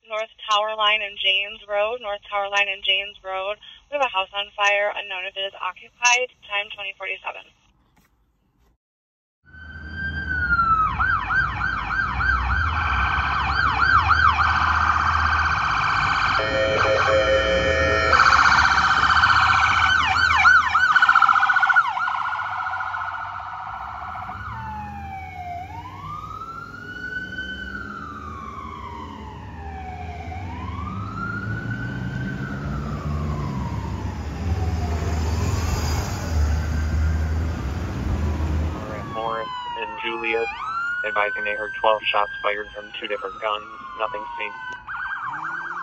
North Tower Line and Janes Road. North Tower Line and Janes Road. We have a house on fire, unknown if it is occupied. Time 2047. And Juliet, advising they heard 12 shots fired from 2 different guns. Nothing seen.